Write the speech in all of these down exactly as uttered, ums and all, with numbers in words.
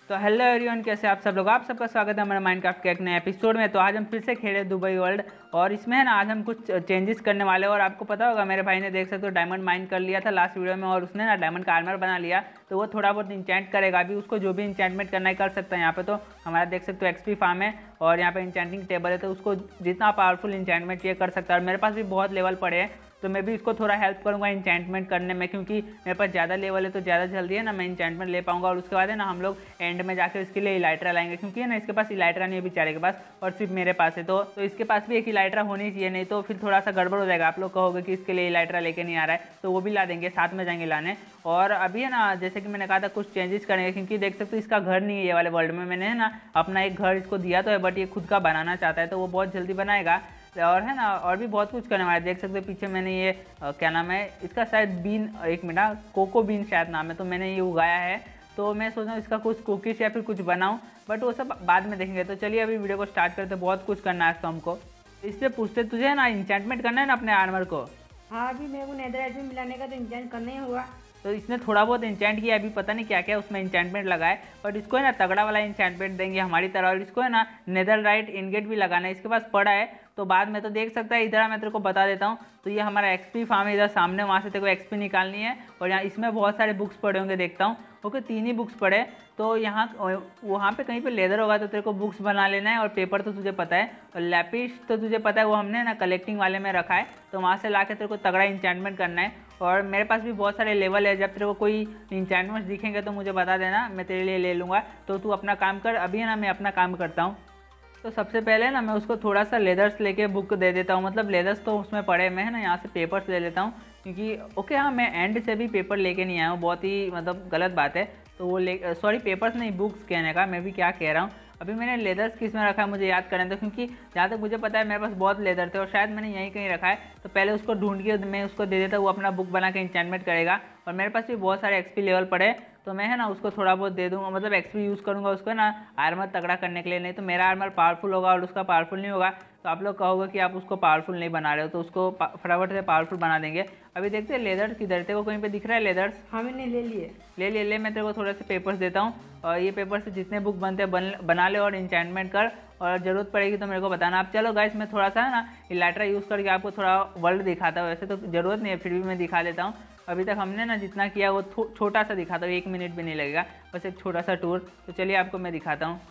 तो hello everyone, कैसे आप सब लोग। आप सबका स्वागत है हमारे माइनक्राफ्ट के एक नए एपिसोड में। तो आज हम फिर से खेले दुबई वर्ल्ड और इसमें है ना आज हम कुछ चेंजेस करने वाले हैं। और आपको पता होगा मेरे भाई ने देख सकते हो डायमंड माइन कर लिया था लास्ट वीडियो में और उसने ना डायमंड का आर्मर बना लिया। तो वो थोड़ा बहुत इंचेंट करेगा, अभी उसको जो भी इंचेंटमेंट करना है कर सकता है। यहाँ पे तो हमारा देख सकते हो एक्सपी फार्म है और यहाँ पे इंचेंटिंग टेबल है, तो उसको जितना पावरफुल इंचेंटमेंट ये कर सकता है। और मेरे पास भी बहुत लेवल पड़े हैं तो मैं भी इसको थोड़ा हेल्प करूंगा इंचेंटमेंट करने में, क्योंकि मेरे पास ज़्यादा लेवल है तो ज़्यादा जल्दी है ना मैं इंचेंटमेंट ले पाऊंगा। और उसके बाद है ना हम लोग एंड में जाकर इसके लिए इलाइट्रा लाएंगे, क्योंकि है ना इसके पास इलाइट्रा नहीं है बेचारे के पास और सिर्फ मेरे पास है। तो, तो इसके पास भी एक इलाइट्रा होनी चाहिए, नहीं तो फिर थोड़ा सा गड़बड़ हो जाएगा। आप लोग कहोगे कि इसके लिए इलाइट्रा लेके नहीं आ रहा है, तो वो भी ला देंगे, साथ में जाएंगे लाने। और अभी है ना जैसे कि मैंने कहा था कुछ चेंजेस करेंगे, क्योंकि देख सकते हो इसका घर नहीं है ये वाले वर्ल्ड में। मैंने है ना अपना एक घर इसको दिया तो है, बट ये खुद का बनाना चाहता है तो वो बहुत जल्दी बनाएगा। और है ना और भी बहुत कुछ करने वाला है। देख सकते हो पीछे मैंने ये आ, क्या नाम है इसका, शायद बीन, एक मिनट, कोको बीन शायद नाम है। तो मैंने ये उगाया है, तो मैं सोच रहा हूँ इसका कुछ कुकीज या फिर कुछ बनाऊँ, बट वो सब बाद में देखेंगे। तो चलिए अभी वीडियो को स्टार्ट करते, बहुत कुछ करना है तो हमको। इससे पूछते तुझे है ना इंचेंटमेंट करना है ना अपने आर्मर को। हाँ, अभी मेरे को नेदरराइट में मिलाने का तो इंचेंट करना ही होगा। तो इसने थोड़ा बहुत इंचेंट किया, अभी पता नहीं क्या क्या उसमें इंचेंटमेंट लगाए, बट इसको है ना तगड़ा वाला इंचेंटमेंट देंगे हमारी तरह। और इसको है ना नेदरराइट इनगेट भी लगाना है, इसके पास पड़ा है तो बाद में तो देख सकता है। इधर मैं तेरे को बता देता हूँ, तो ये हमारा एक्सपी फार्म है, इधर सामने, वहाँ से तेरे को एक्सपी निकालनी है। और यहाँ इसमें बहुत सारे बुक्स पड़े होंगे, देखता हूँ। ओके, तीन ही बुक्स पड़े, तो यहाँ वहाँ पे कहीं पे लेदर होगा तो तेरे को बुक्स बना लेना है। और पेपर तो तुझे पता है, और लैपिस तो तुझे पता है, वो हमने ना कलेक्टिंग वाले में रखा है, तो वहाँ से ला के तेरे को तगड़ा इंचेंटमेंट करना है। और मेरे पास भी बहुत सारे लेवल है, जब तेरे को कोई इंचेंटमेंट्स दिखेंगे तो मुझे बता देना, मैं तेरे लिए ले लूँगा। तो तू अपना काम कर, अभी है ना मैं अपना काम करता हूँ। तो सबसे पहले ना मैं उसको थोड़ा सा लेदर्स लेके बुक दे देता हूँ, मतलब लेदर्स तो उसमें पड़े, मैं है ना यहाँ से पेपर्स ले लेता हूँ, क्योंकि ओके हाँ मैं एंड से भी पेपर लेके नहीं आया हूँ, बहुत ही मतलब गलत बात है। तो वो ले सॉरी पेपर्स नहीं, बुक्स कहने का, मैं भी क्या कह रहा हूँ। अभी मैंने लेदर्स किस में रखा है मुझे याद करने दो, क्योंकि जहाँ तक मुझे पता है मेरे पास बहुत लेदर थे और शायद मैंने यहीं कहीं रखा है। तो पहले उसको ढूंढ के मैं उसको दे देता, वो अपना बुक बना के इंचेंटमेंट करेगा। और मेरे पास भी बहुत सारे एक्सपी लेवल पड़े, तो मैं है ना उसको थोड़ा बहुत दे दूँगा, मतलब एक्सपी यूज़ करूँगा उसको ना आर्मर तगड़ा करने के लिए। नहीं तो मेरा आर्मर पावरफुल होगा और उसका पावरफुल नहीं होगा, तो आप लोग कहोगे कि आप उसको पावरफुल नहीं बना रहे हो, तो उसको फटाफट से पावरफुल बना देंगे। अभी देखते हैं लेदर्स किधर थे, वो कहीं पे दिख रहा है लेदर्स। हाँ मैंने ले लिए ले ले ले मैं तेरे को थोड़े से पेपर्स देता हूँ, और ये पेपर से जितने बुक बनते हैं बन बना ले और इंचेंटमेंट कर, और ज़रूरत पड़ेगी तो मेरे को बताना। आप चलो गाइस, मैं थोड़ा सा है ना इलाइट्रा यूज़ करके आपको थोड़ा वर्ल्ड दिखाता हूँ। वैसे तो ज़रूरत नहीं है, फिर भी मैं दिखा देता हूँ। अभी तक हमने ना जितना किया वो छोटा सा दिखाता हूँ, एक मिनट भी नहीं लगेगा, बस एक छोटा सा टूर। तो चलिए आपको मैं दिखाता हूँ।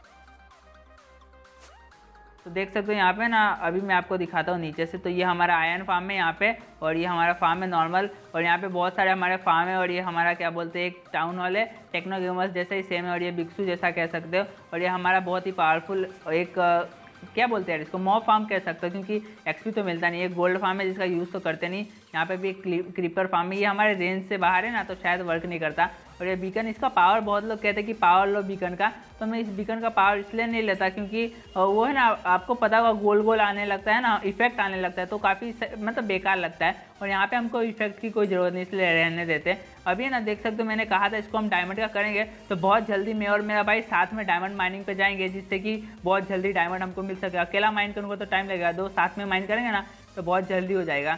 तो देख सकते हो यहाँ पे ना, अभी मैं आपको दिखाता हूँ नीचे से। तो ये हमारा आयरन फार्म है यहाँ पे, और ये हमारा फार्म है नॉर्मल, और यहाँ पे बहुत सारे हमारे फार्म है। और ये हमारा क्या बोलते हैं, एक टाउन हॉल है, टेक्नो गेमर्स जैसा ही सेम है, और ये बिक्सू जैसा कह सकते हो। और ये हमारा बहुत ही पावरफुल एक क्या बोलते हैं इसको, मॉब फार्म कह सकते हो, क्योंकि एक्सपी तो मिलता नहीं है। गोल्ड फार्म है जिसका यूज़ तो करते नहीं। यहाँ पे भी एक क्रीपर फार्म है, ये हमारे रेंज से बाहर है ना, तो शायद वर्क नहीं करता। और ये बीकन, इसका पावर बहुत लोग कहते हैं कि पावर लो बीकन का, तो मैं इस बीकन का पावर इसलिए नहीं लेता क्योंकि वो है ना आपको पता होगा गोल गोल आने लगता है ना, इफेक्ट आने लगता है, तो काफ़ी मतलब बेकार लगता है। और यहाँ पे हमको इफेक्ट की कोई ज़रूरत नहीं, इसलिए रहने देते। अभी है ना देख सकते हो मैंने कहा था इसको हम डायमंड का करेंगे, तो बहुत जल्दी मैं और मेरा भाई साथ में डायमंड माइनिंग पे जाएंगे, जिससे कि बहुत जल्दी डायमंड हमको मिल सके। अकेला माइन करूँगा तो टाइम लगेगा, दो साथ में माइन करेंगे ना तो बहुत जल्दी हो जाएगा।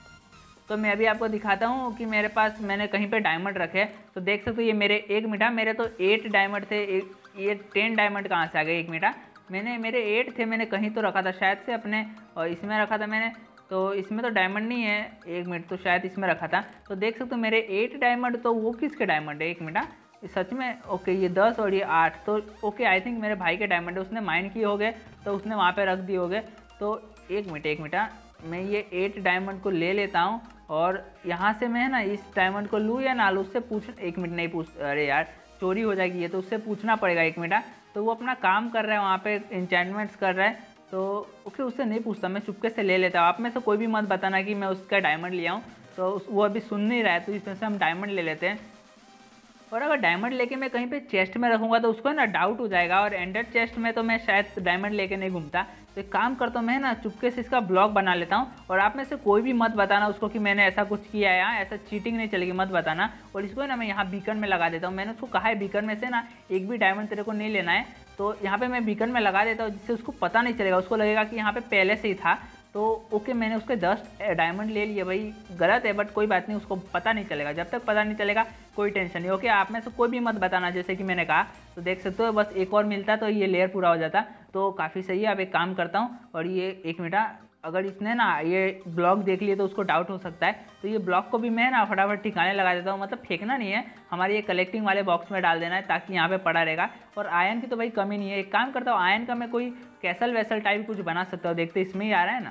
तो मैं अभी आपको दिखाता हूँ कि मेरे पास मैंने कहीं पे डायमंड रखे। तो देख सकते हो ये मेरे एक मिनट, मेरे तो एट डायमंड थे, एक ये टेन डायमंड कहाँ से आ गए एक मिनट, मैंने मेरे एट थे, मैंने कहीं तो रखा था शायद से अपने, और इसमें रखा था मैंने, तो इसमें तो डायमंड नहीं है, एक मिनट, तो शायद इसमें रखा था। तो देख सकते हो मेरे एट डायमंड, तो वो किसके डायमंड है, एक मिनट सच में, ओके ये दस और ये आठ, तो ओके आई थिंक मेरे भाई के डायमंड है, उसने माइन किए होंगे तो उसने वहाँ पे रख दिए होंगे। तो एक मिनट एक मिनट मैं ये एट डायमंड को ले लेता हूँ, और यहाँ से मैं है ना इस डायमंड को लूँ या ना लूँ, उससे पूछ, एक मिनट नहीं पूछ, अरे यार चोरी हो जाएगी ये, तो उससे पूछना पड़ेगा एक मिनट। तो वो अपना काम कर रहा है वहाँ पे, इंचेंटमेंट्स कर रहा है, तो ओके उससे नहीं पूछता, मैं चुपके से ले लेता हूँ। आप में से कोई भी मत बताना कि मैं उसका डायमंड लिया हूँ, तो वो अभी सुन नहीं रहा है, तो इसमें से हम डायमंड ले लेते हैं। और अगर डायमंड लेके मैं कहीं पे चेस्ट में रखूँगा तो उसको ना डाउट हो जाएगा, और एंडर चेस्ट में तो मैं शायद डायमंड लेके नहीं घूमता। तो एक काम करता हूँ मैं ना चुपके से इसका ब्लॉग बना लेता हूँ, और आप में से कोई भी मत बताना उसको कि मैंने ऐसा कुछ किया है, यहाँ ऐसा चीटिंग नहीं चलेगी, मत बताना। और इसको ना मैं यहाँ बीकन में लगा देता हूँ, मैंने उसको कहा है बीकन में से ना एक भी डायमंड तेरे को नहीं लेना है, तो यहाँ पे मैं बीकन में लगा देता हूँ, जिससे उसको पता नहीं चलेगा, उसको लगेगा कि यहाँ पे पहले से ही था। तो ओके मैंने उसके दस डायमंड ले लिए भाई, गलत है बट कोई बात नहीं, उसको पता नहीं चलेगा, जब तक पता नहीं चलेगा कोई टेंशन नहीं। ओके आप में से कोई भी मत बताना जैसे कि मैंने कहा। तो देख सकते हो बस एक और मिलता तो ये लेयर पूरा हो जाता, तो काफ़ी सही है। अब एक काम करता हूँ और ये एक मिनट, अगर इसने ना ये ब्लॉक देख लिए तो उसको डाउट हो सकता है, तो ये ब्लॉक को भी मैं ना फटाफट ठिकाने लगा देता हूँ। मतलब फेंकना नहीं है, हमारे ये कलेक्टिंग वाले बॉक्स में डाल देना है ताकि यहाँ पे पड़ा रहेगा। और आयन की तो भाई कमी नहीं है, एक काम करता हूँ आयन का मैं कोई कैसल वैसल टाइप कुछ बना सकता हूँ। देखते इसमें ही आ रहा है ना,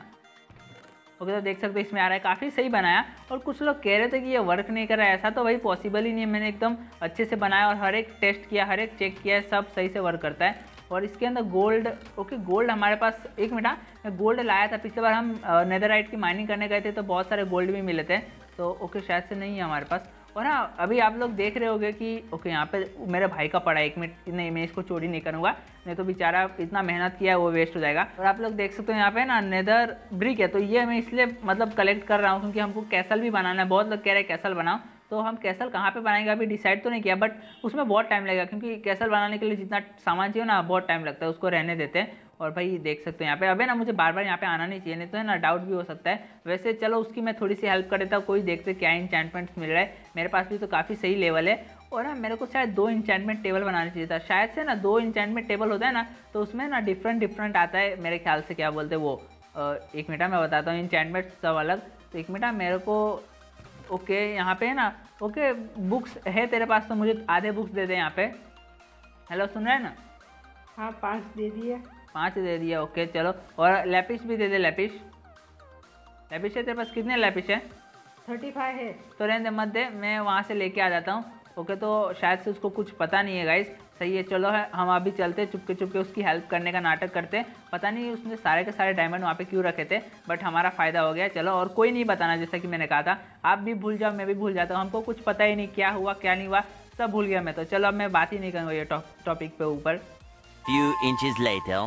ओके तो देख सकते हो इसमें आ रहा है, काफ़ी सही बनाया। और कुछ लोग कह रहे थे कि ये वर्क नहीं कर रहा है, ऐसा तो भाई पॉसिबल ही नहीं है। मैंने एकदम अच्छे से बनाया और हर एक टेस्ट किया, हर एक चेक किया, सब सही से वर्क करता है। और इसके अंदर गोल्ड, ओके गोल्ड हमारे पास, एक मिनट मैं गोल्ड लाया था पिछले बार हम नेदरराइट की माइनिंग करने गए थे तो बहुत सारे गोल्ड भी मिले थे, तो ओके शायद से नहीं है हमारे पास। और हाँ अभी आप लोग देख रहे होंगे कि ओके यहाँ पे मेरे भाई का पड़ा है, एक मिनट नहीं मैं इसको चोरी नहीं करूँगा, नहीं तो बेचारा इतना मेहनत किया है वो वेस्ट हो जाएगा। और आप लोग देख सकते हो यहाँ पे ना नेदर ब्रिक है, तो ये मैं इसलिए मतलब कलेक्ट कर रहा हूँ क्योंकि हमको कैसल भी बनाना है। बहुत लोग कह रहे हैं कैसल बनाओ, तो हम कैसल कहाँ पे बनाएंगे अभी डिसाइड तो नहीं किया, बट उसमें बहुत टाइम लगेगा क्योंकि कैसल बनाने के लिए जितना सामान चाहिए ना बहुत टाइम लगता है, उसको रहने देते हैं। और भाई देख सकते हो यहाँ पे, अबे ना मुझे बार बार यहाँ पे आना नहीं चाहिए, नहीं तो है ना डाउट भी हो सकता है। वैसे चलो उसकी मैं थोड़ी सी हेल्प कर देता हूँ, कोई देखते क्या इंचैंटमेंट्स मिल रहा है। मेरे पास भी तो काफ़ी सही लेवल है। और ना मेरे को शायद दो इंचैंटमेंट टेबल बनाना चाहिए था, शायद से ना दो इंचैंटमेंट टेबल होता है ना तो उसमें ना डिफरेंट डिफरेंट आता है मेरे ख्याल से, क्या बोलते हैं वो, एक मिनट मैं बताता हूँ। इंचैंटमेंट सब अलग, तो एक मिनट मेरे को, ओके यहाँ पे है ना, ओके बुक्स है तेरे पास तो मुझे आधे बुक्स दे दे यहाँ पे। हेलो सुन रहा है ना? हाँ पाँच दे दिए। पाँच दे दिया, ओके चलो। और लैपिस भी दे दे, लैपिस लैपिस है तेरे पास? कितने लैपिस है? थर्टी फाइव है। तो रहने दे मत दे, मैं वहाँ से लेके आ जाता हूँ। ओके तो शायद से उसको कुछ पता नहीं है गाइस, सही है चलो है हम अभी चलते चुपके चुपके उसकी हेल्प करने का नाटक करते। पता नहीं उसने सारे के सारे डायमंड वहाँ पे क्यों रखे थे, बट हमारा फ़ायदा हो गया चलो। और कोई नहीं बताना, जैसा कि मैंने कहा था आप भी भूल जाओ मैं भी भूल जाता हूँ, हमको कुछ पता ही नहीं क्या हुआ क्या नहीं हुआ, सब भूल गया मैं तो। चलो अब मैं बात ही नहीं करूँगा ये टॉपिक पे ऊपर। Few inches later.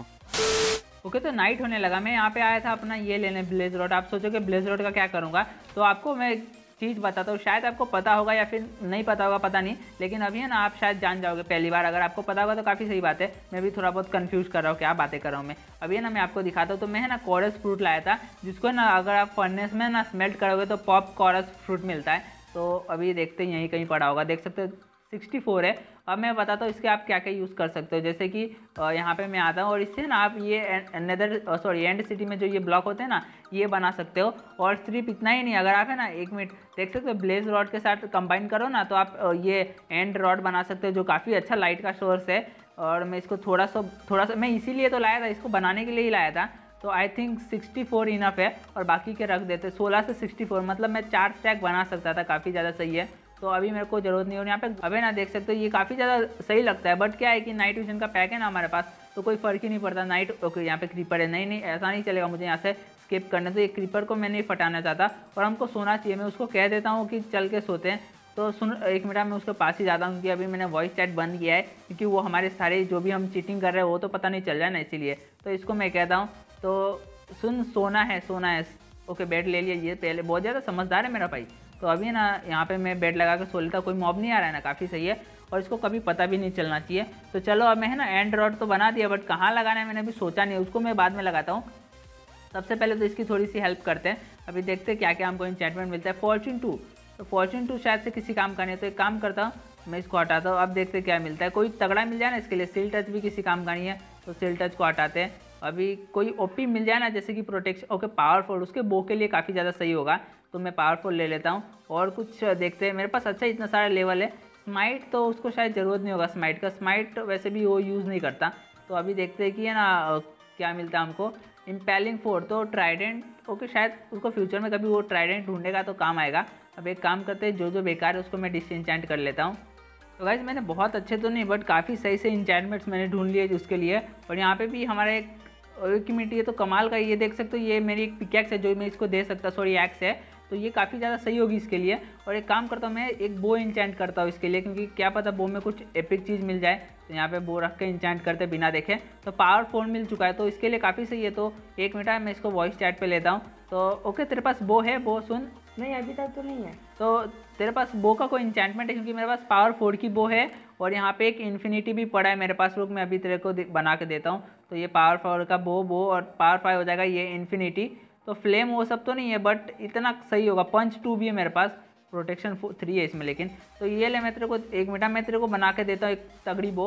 ओके तो नाइट होने लगा, मैं यहाँ पे आया था अपना ये लेने ब्लेज रोड। आप सोचो कि ब्लेज रोड का क्या करूँगा, तो आपको मैं एक चीज़ बताता हूँ, शायद आपको पता होगा या फिर नहीं पता होगा पता नहीं, लेकिन अभी है ना आप शायद जान जाओगे पहली बार। अगर आपको पता होगा तो काफ़ी सही बात है, मैं भी थोड़ा बहुत कंफ्यूज कर रहा हूँ क्या बातें कर रहा हूँ मैं। अभी है ना मैं आपको दिखाता हूँ, तो मैं है ना कॉरस फ्रूट लाया था, जिसको ना अगर आप फर्नेस में ना स्मेल्ट करोगे तो पॉप कॉरस फ्रूट मिलता है। तो अभी देखते हैं यहीं कहीं पड़ा होगा, देख सकते हो सिक्सटी फोर है। अब मैं बताता हूँ इसके आप क्या क्या यूज़ कर सकते हो, जैसे कि यहाँ पे मैं आता हूँ और इससे ना आप ये नेदर सॉरी एंड सिटी में जो ये ब्लॉक होते हैं ना ये बना सकते हो। और सिर्फ इतना ही नहीं, अगर आप है ना एक मिनट देख सकते हो ब्लेज रॉड के साथ कंबाइन करो ना तो आप ये एंड रॉड बना सकते हो, जो काफ़ी अच्छा लाइट का सोर्स है। और मैं इसको थोड़ा सा थोड़ा सा मैं इसीलिए तो लाया था, इसको बनाने के लिए ही लाया था। तो I think sixty four enough है और बाकी के रख देते, सोलह से सिक्सटी फोर मतलब मैं चार स्टैक बना सकता था, काफ़ी ज़्यादा सही है। तो अभी मेरे को ज़रूरत नहीं हो। यहाँ पे अबे ना देख सकते हो ये काफ़ी ज़्यादा सही लगता है, बट क्या है कि नाइट विजन का पैक है ना हमारे पास, तो कोई फ़र्क ही नहीं पड़ता नाइट। ओके यहाँ पे क्रीपर है, नहीं नहीं ऐसा नहीं चलेगा, मुझे यहाँ से स्किप करना। तो ये क्रीपर को मैं नहीं फटाना चाहता और हमको सोना चाहिए, मैं उसको कह देता हूँ कि चल के सोते हैं। तो सुन एक मिनट मैं उसके पास ही जाता हूँ क्योंकि अभी मैंने वॉइस चैट बंद किया है, क्योंकि वो हमारे सारे जो भी हम चीटिंग कर रहे हैं वो तो पता नहीं चल जाए ना, इसीलिए। तो इसको मैं कहता हूँ तो सुन सोना है सोना है। ओके बेड ले लिया, ये पहले बहुत ज़्यादा समझदार है मेरा भाई। तो अभी ना यहाँ पे मैं बेड लगा के सो लेता, कोई मॉब नहीं आ रहा है ना, काफ़ी सही है। और इसको कभी पता भी नहीं चलना चाहिए। तो चलो अब मैं है ना एंड रॉड तो बना दिया, बट कहाँ लगाना है मैंने अभी सोचा नहीं, उसको मैं बाद में लगाता हूँ। सबसे पहले तो इसकी थोड़ी सी हेल्प करते हैं, अभी देखते हैं क्या क्या हमको इंचैंटमेंट मिलता है। फॉर्चून टू, तो फॉर्चून टू शायद से किसी काम का नहीं है, तो एक काम करता हूँ मैं इसको हटाता हूँ। अब देखते क्या मिलता है, कोई तगड़ा मिल जाए ना इसके लिए। सील टच भी किसी काम का नहीं है, तो सील टच को हटाते हैं। अभी कोई ओपी मिल जाए ना जैसे कि प्रोटेक्शन, ओके पावरफुल, उसके बो के लिए काफ़ी ज़्यादा सही होगा, तो मैं पावरफुल ले लेता हूँ। और कुछ देखते हैं, मेरे पास अच्छा इतना सारा लेवल है। स्माइट तो उसको शायद ज़रूरत नहीं होगा, स्माइट का स्माइट वैसे भी वो यूज़ नहीं करता। तो अभी देखते हैं कि है ना क्या मिलता है हमको। इम्पैलिंग फोर, तो ट्राइडेंट, ओके शायद उसको फ्यूचर में कभी वो ट्राइडेंट ढूंढेगा तो काम आएगा। अब एक काम करते हैं, जो जो बेकार है उसको मैं डिसइंचेंट कर लेता हूँ। तो गाइस मैंने बहुत अच्छे तो नहीं बट काफ़ी सही से इंचैंटमेंट्स मैंने ढूंढ लिए उसके लिए। और यहाँ पे भी हमारा एक एक मिनट, ये तो कमाल का, ये देख सकते हो ये मेरी एक पिकैक्स है जो मैं इसको दे सकता, सॉरी एक्स है, तो ये काफ़ी ज़्यादा सही होगी इसके लिए। और एक काम करता हूँ मैं एक बो इंचैंट करता हूँ इसके लिए, क्योंकि क्या पता बो में कुछ एपिक चीज़ मिल जाए। तो यहाँ पे बो रख के इंचैंट करते बिना देखे, तो पावर फोर मिल चुका है, तो इसके लिए काफ़ी सही है। तो एक मिनट है मैं इसको वॉइस चैट पे लेता हूँ। तो ओके तेरे पास बो है? बो सुन, नहीं अभी तक तो नहीं है। तो तेरे पास बो का कोई इंचैंटमेंट है? क्योंकि मेरे पास पावर फोर की बो है और यहाँ पे एक इन्फिनिटी भी पड़ा है मेरे पास। रुक मैं अभी तेरे को बना के देता हूँ। तो ये पावर फोर का बो बो और पावर फाइव हो जाएगा ये इन्फिनिटी। तो फ्लेम वो सब तो नहीं है बट इतना सही होगा। पंच टू भी है मेरे पास, प्रोटेक्शन थ्री है इसमें लेकिन। तो ये ले मैं तेरे को एक मिनट मैं तेरे को बना के देता हूँ एक तगड़ी बो। तो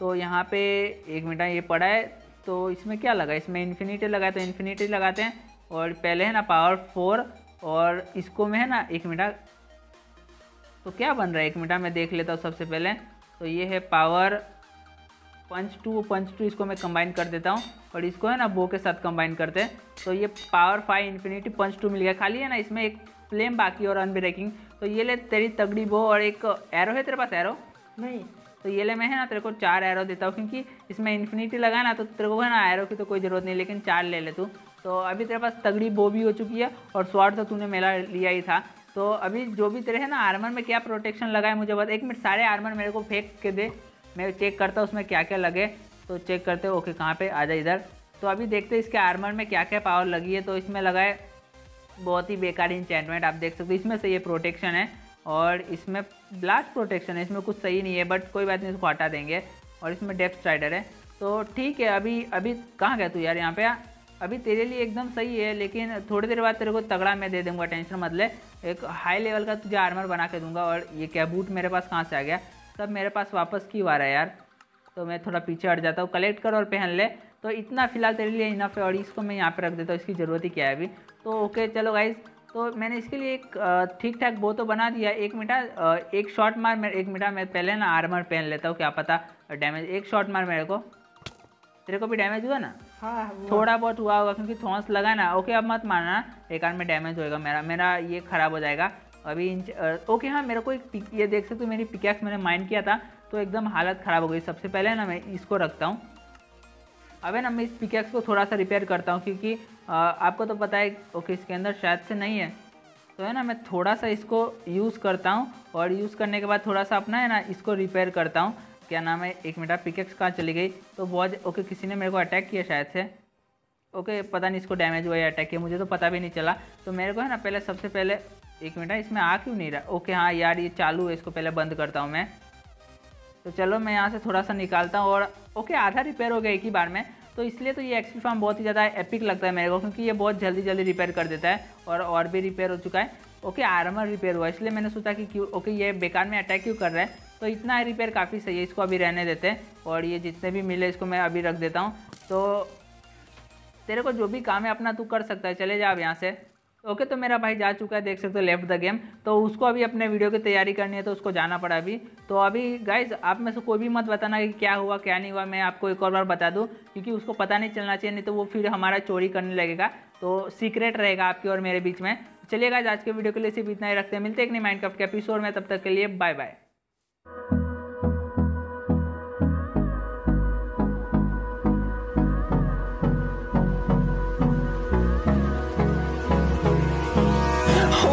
तो यहाँ पे एक मिनट ये पड़ा है, तो इसमें क्या लगा, इसमें इन्फिनिटी लगा है, तो इन्फिनिटी लगाते हैं। और पहले है ना पावर फोर, और इसको में है ना एक मिनट, तो क्या बन रहा है एक मिनट मैं देख लेता हूँ सबसे पहले। तो ये है power punch two, punch two इसको मैं कंबाइन कर देता हूँ, और इसको है ना बो के साथ कंबाइन करते हैं। तो ये power five infinity punch two मिल गया। खाली है ना इसमें एक फ्लेम बाकी और अनब्रेकिंग। तो ये ले तेरी तगड़ी बो, और एक एरो है तेरे पास, एरो नहीं तो ये ले मैं है ना तेरे को चार एरो देता हूँ, क्योंकि इसमें इन्फिनिटी लगा ना, तो तेरे को है ना एरो की तो कोई ज़रूरत नहीं, लेकिन चार ले ले तू। तो अभी तेरे पास तगड़ी बो भी हो चुकी है, और स्वॉर्ड तो तूने मेला लिया ही था। तो अभी जो भी तेरे है ना आर्मर में क्या प्रोटेक्शन लगा है मुझे बता। एक मिनट सारे आर्मर मेरे को फेंक के दे, मैं चेक करता हूँ उसमें क्या क्या लगे। तो चेक करते हो, ओके कहाँ पे, आ जा इधर। तो अभी देखते हैं इसके आर्मर में क्या क्या पावर लगी है। तो इसमें लगा है बहुत ही बेकार इंचेंटमेंट, आप देख सकते हो। इसमें से ये प्रोटेक्शन है, और इसमें ब्लास्ट प्रोटेक्शन है, इसमें कुछ सही नहीं है, बट कोई बात नहीं, इसको हटा देंगे। और इसमें डेप्थ स्ट्राइडर है, तो ठीक है। अभी अभी कहाँ गया तू यार, यहाँ पे आ। अभी तेरे लिए एकदम सही है, लेकिन थोड़ी देर बाद तेरे को तगड़ा मैं दे दूंगा, टेंशन मत ले। एक हाई लेवल का तुझे आर्मर बना के दूंगा। और ये क्या बूट मेरे पास कहाँ से आ गया, सब मेरे पास वापस क्यों आ रहा है यार। तो मैं थोड़ा पीछे हट जाता हूँ, कलेक्ट कर और पहन ले। तो इतना फिलहाल तेरे लिए इनफ है, और इसको मैं यहाँ पे रख देता हूँ, इसकी ज़रूरत ही क्या है अभी। तो ओके चलो गाइज, तो मैंने इसके लिए एक ठीक ठाक बो तो बना दिया। एक मिनट एक शॉट मार, मैं एक मिनट मैं पहले ना आर्मर पहन लेता हूँ, क्या पता डैमेज। एक शॉट मार मेरे को, तेरे को भी डैमेज हुआ ना? हाँ थोड़ा बहुत हुआ होगा, क्योंकि थॉन्स लगा ना। ओके अब मत मारना, एक आर्म में डैमेज होएगा मेरा मेरा ये ख़राब हो जाएगा अभी इंच। ओके हाँ, मेरे को एक पिक, ये देख सकते हो मेरी पिकैक्स मैंने माइंड किया था, तो एकदम हालत ख़राब हो गई। सबसे पहले ना मैं इसको रखता हूँ। अबे ना मैं इस पिकैक्स को थोड़ा सा रिपेयर करता हूँ, क्योंकि आ, आपको तो पता है। ओके इसके अंदर शायद से नहीं है, तो है ना मैं थोड़ा सा इसको यूज़ करता हूँ, और यूज़ करने के बाद थोड़ा सा अपना है ना इसको रिपेयर करता हूँ। क्या नाम है, एक मिनट, पिकैक्स कहाँ चली गई। तो बहुत ओके किसी ने मेरे को अटैक किया शायद से। ओके पता नहीं इसको डैमेज हुआ या अटैक किया, मुझे तो पता भी नहीं चला। तो मेरे को है ना पहले सबसे पहले एक मिनट, इसमें आ क्यों नहीं रहा। ओके हाँ यार ये चालू है, इसको पहले बंद करता हूँ मैं। तो चलो मैं यहाँ से थोड़ा सा निकालता हूँ, और ओके आधा रिपेयर हो गया एक ही बार में। तो इसलिए तो ये एक्सपी फार्म बहुत ही ज़्यादा एपिक लगता है मेरे को, क्योंकि ये बहुत जल्दी जल्दी रिपेयर कर देता है। और और भी रिपेयर हो चुका है। ओके आर्मर रिपेयर हुआ, इसलिए मैंने सोचा कि क्यों ओके ये बेकार में अटैक क्यों कर रहा है। तो इतना रिपेयर काफ़ी सही है, इसको अभी रहने देते हैं। और ये जितने भी मिले इसको मैं अभी रख देता हूँ। तो तेरे को जो भी काम है अपना तू कर सकता है, चले जा अब यहाँ से। ओके तो मेरा भाई जा चुका है, देख सकते हो लेफ्ट द गेम। तो उसको अभी अपने वीडियो की तैयारी करनी है, तो उसको जाना पड़ा अभी। तो अभी गाइज आप में से कोई भी मत बताना कि क्या हुआ क्या नहीं हुआ, मैं आपको एक और बार बता दूं, क्योंकि उसको पता नहीं चलना चाहिए, नहीं तो वो फिर हमारा चोरी करने लगेगा। तो सीक्रेट रहेगा आपके और मेरे बीच में। चलिए गाइज आज के वीडियो के लिए सिर्फ इतना ही रखते हैं, मिलते हैं एक नई माइनक्राफ्ट के एपिसोड में, तब तक के लिए बाय बाय। Oh